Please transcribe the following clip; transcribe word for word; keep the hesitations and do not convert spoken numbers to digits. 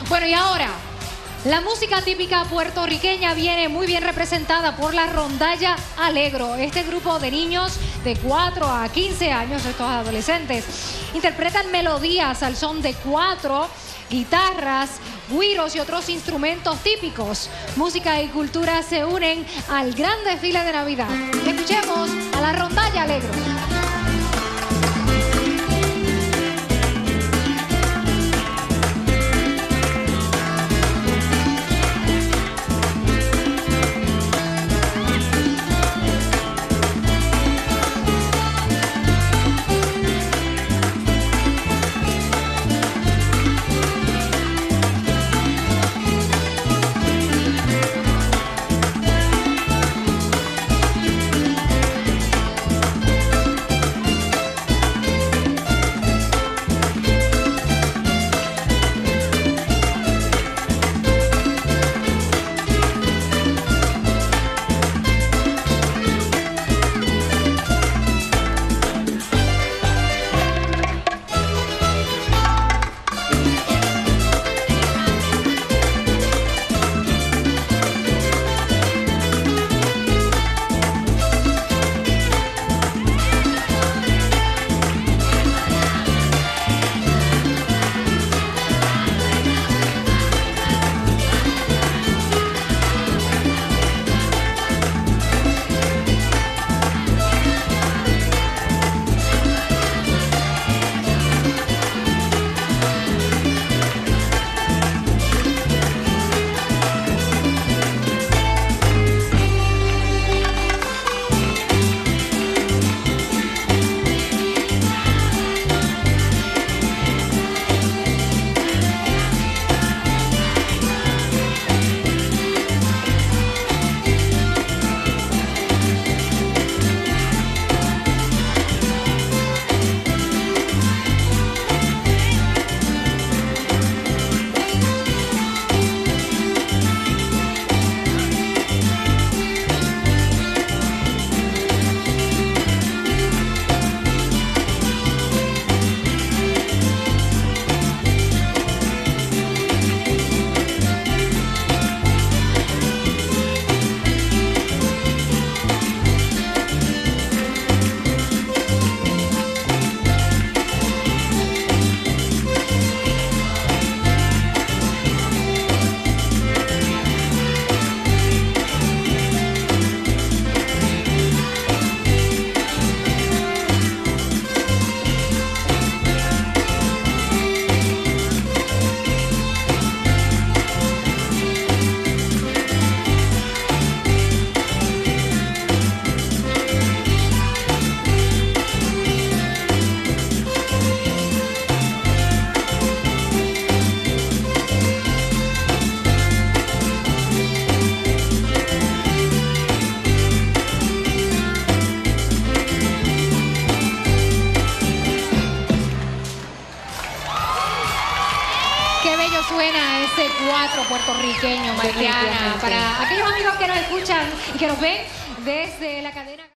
Bueno, y ahora, la música típica puertorriqueña viene muy bien representada por la Rondalla Alegro. Este grupo de niños de cuatro a quince años, estos adolescentes, interpretan melodías al son de cuatro guitarras, güiros y otros instrumentos típicos. Música y cultura se unen al gran desfile de Navidad. Escuchemos a la Rondalla Alegro. Qué bello suena ese cuatro puertorriqueño, Mariana. Para aquellos amigos que nos escuchan y que nos ven desde la cadena...